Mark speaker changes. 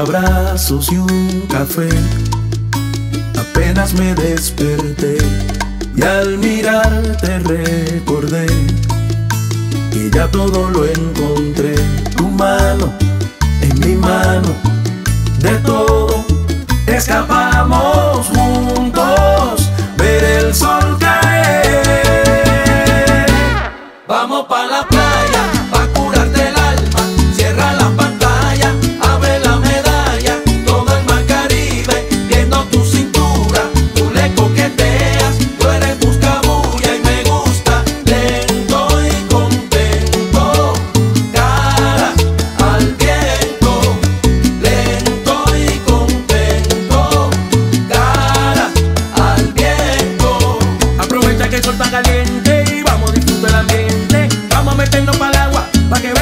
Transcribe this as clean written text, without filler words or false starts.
Speaker 1: abrazos y un café. Apenas me desperté y al mirarte recordé que ya todo lo encontré. Tu mano en mi mano, de todo escapamos juntos, ver el sol caer.
Speaker 2: Vamos pa' la playa, pa' curarte el alma. Cierra la pantalla, abre la medalla. Todo el mar Caribe, viendo tu cintura. Tú le coqueteas, tú eres buscabulla y me gusta. Lento y contento, cara al viento. Lento y contento, cara al viento.
Speaker 1: Aprovecha que el sol está caliente y vamos a disfrutar el ambiente. Vamos a meternos para el agua, pa' que